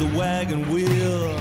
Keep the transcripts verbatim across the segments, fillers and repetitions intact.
wagon wheel.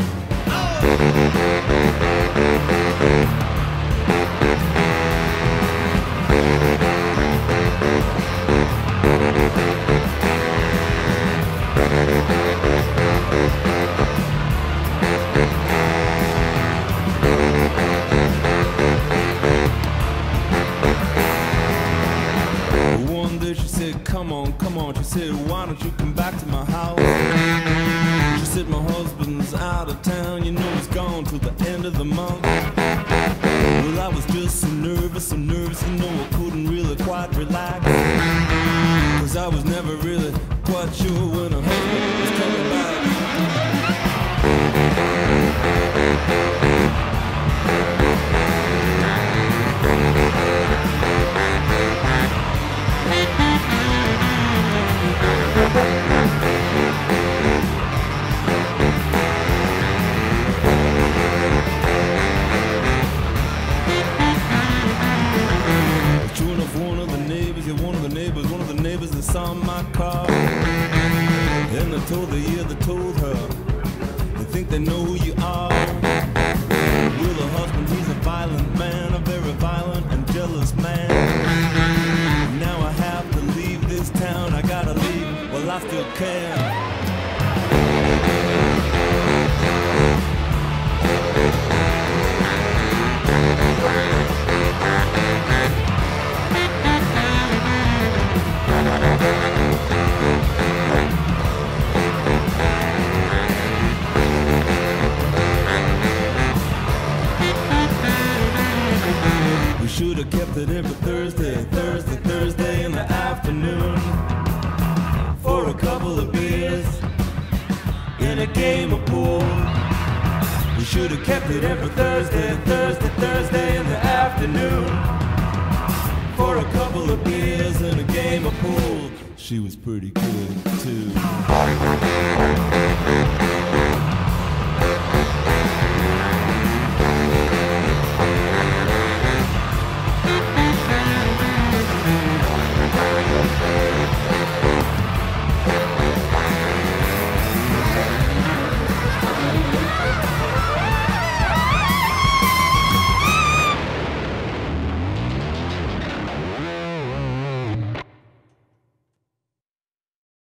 One day she said, come on, come on. She said, why don't you come back to my house? She said, my husband's out of town, you know he's gone till the end of the month. Well, I was just so nervous, so nervous, you know I couldn't really quite relax, cause I was never really quite sure when her husband was coming back. Saw my car, and they told the yeah, they told her, they think they know who you are. Well, the husband, he's a violent man, a very violent and jealous man. Now I have to leave this town, I gotta leave, well I still can. Should have kept it every Thursday, Thursday, Thursday in the afternoon for a couple of beers in a game of pool. We should have kept it every Thursday, Thursday, Thursday in the afternoon for a couple of beers in a game of pool. She was pretty good too.